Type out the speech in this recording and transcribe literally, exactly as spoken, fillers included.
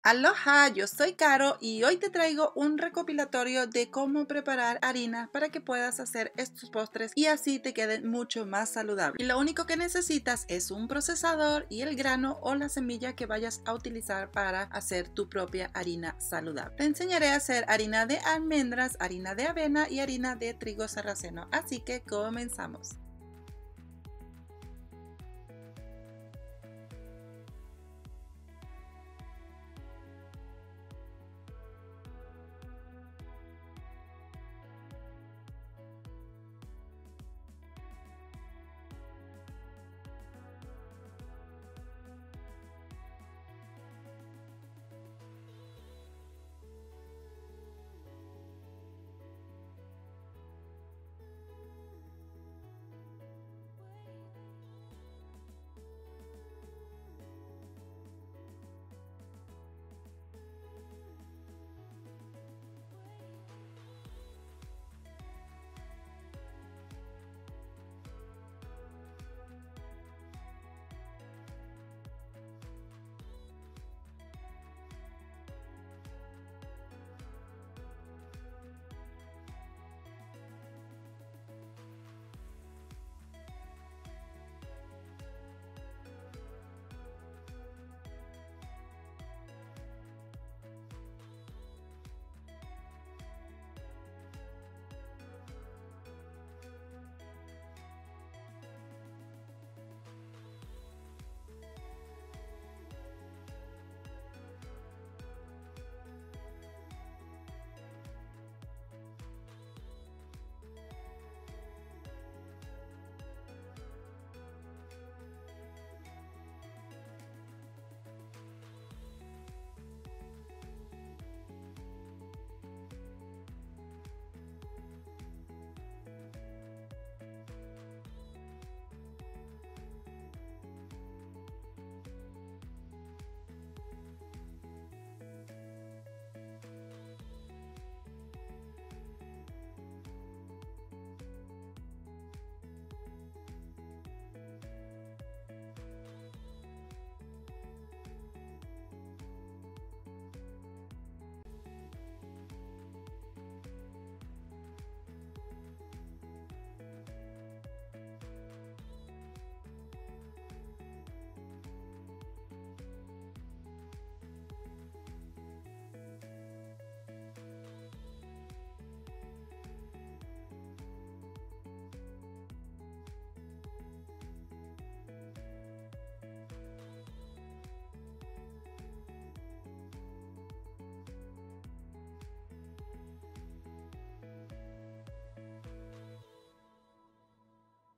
Aloha, yo soy Caro y hoy te traigo un recopilatorio de cómo preparar harina para que puedas hacer estos postres y así te queden mucho más saludables. Y lo único que necesitas es un procesador y el grano o la semilla que vayas a utilizar para hacer tu propia harina saludable. Te enseñaré a hacer harina de almendras, harina de avena y harina de trigo sarraceno, así que comenzamos.